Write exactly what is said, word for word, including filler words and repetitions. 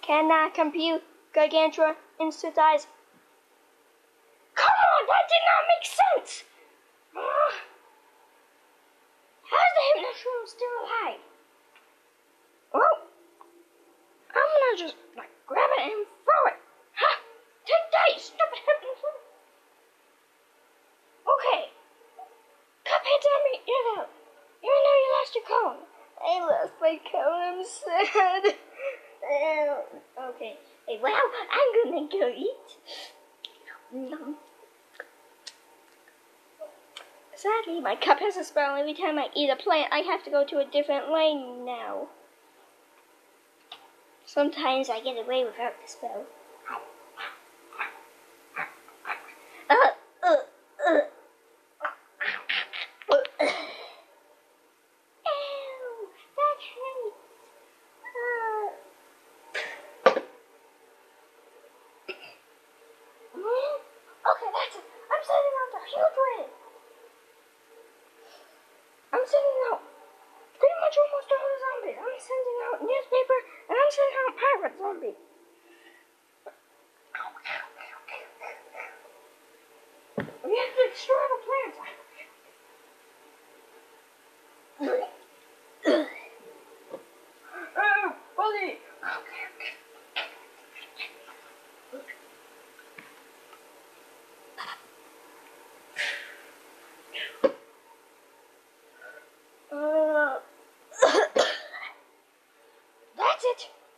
cannot compute Gargantua instantize. Come on, that did not make sense! Uh, how's the Hypnoshroom still alive? Well, I'm gonna just like grab it and throw it. Ha! Take that, you stupid Hypnoshroom! Okay. Cuphead, tell me, you know, even though you lost your cone. I lost my cone, I'm sad. Uh, okay. Hey, well, I'm gonna go eat. No. Sadly, my cup has a spell. Every time I eat a plant, I have to go to a different lane now. Sometimes I get away without the spell. Uh, uh, uh. I'm sending out pretty much almost all the zombies. I'm sending out newspaper and I'm sending out pirate zombies. We have to destroy the plants. Oh, buddy. Uh, that's it.